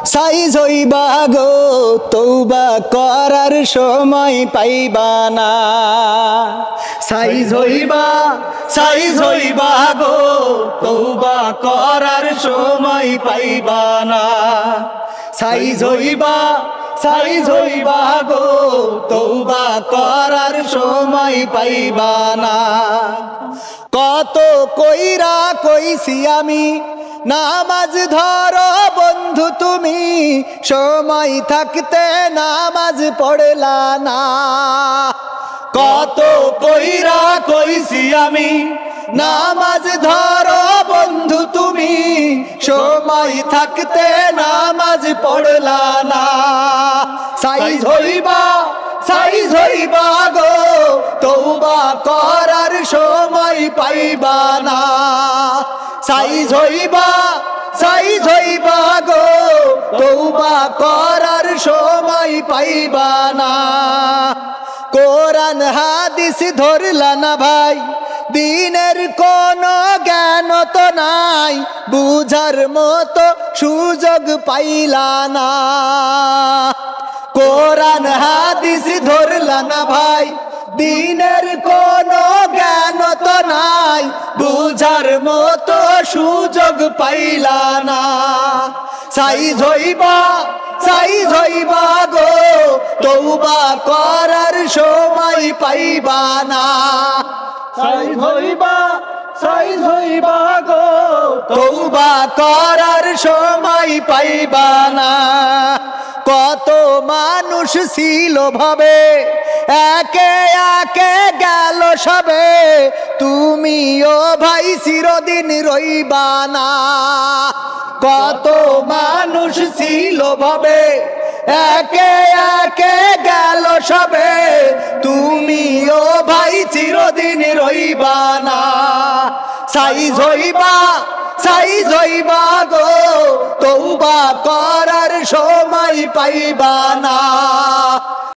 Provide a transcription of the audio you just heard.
Size হইবা গো তওবা করার সময় পাইবা না। সাইজ হইবা গো তওবা করার সময় পাইবা না। সাইজ হইবা গো তওবা করার সময় পাইবা না। কত কইরা কইছি আমি নামাজ ধরো বন্ধু তুমি, সময় থাকতে নামাজ পড়লা না। কত কইরা কইছি আমি নামাজ ধরো বন্ধু তুমি, সময় থাকতে নামাজ পড়লা না। সাইজ হইবা গো তওবা করার সময় পাইবা না। সাইজ হইবা গো তওবা করার সময় পাইবা না। কোরআন হাদিস ধরলা না ভাই, দিনের কোনো জ্ঞান তো নাই, বুঝার মতো সুযোগ পাইলা না। কোরআন হাদিস ধরলা না ভাই, দিনের কোনো জ্ঞান তো নাই, বুঝার মতো সুযোগ পাইলা না। সাইজ হইবা গো তওবা করার সময় পাইবা না। সাইজ হইবা গো তওবা করার সময় পাইবা না। কত মানুষ ছিল ভাবে, একে একে গেল সবে, তুমিও ভাই চিরদিন রইবা না। কত মানুষ ছিল ভাবে, একে একে গেল সবে, তুমিও ভাই চিরদিন রইবা না। সাইজ হইবা গো তওবা করার সময় পাইবা না।